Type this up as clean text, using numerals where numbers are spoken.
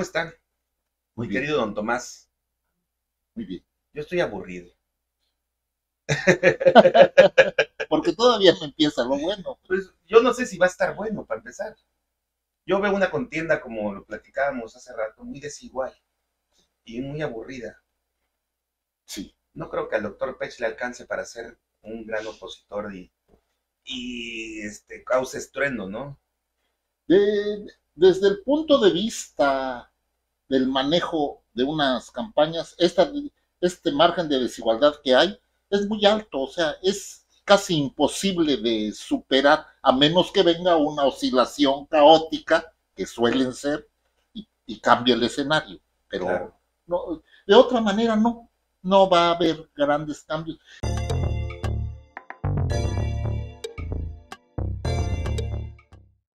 ¿Cómo está, Muy mi bien, querido don Tomás? muy bien. Yo estoy aburrido. Porque todavía no empieza lo bueno. Pues yo no sé si va a estar bueno para empezar. Yo veo una contienda, como lo platicábamos hace rato, muy desigual y muy aburrida. Sí. No creo que al doctor Pech le alcance para ser un gran opositor y cause estruendo, ¿no? Desde el punto de vista del manejo de unas campañas, este margen de desigualdad que hay es muy alto, o sea, es casi imposible de superar, a menos que venga una oscilación caótica, que suelen ser, y cambie el escenario. Pero Claro. no, de otra manera no va a haber grandes cambios.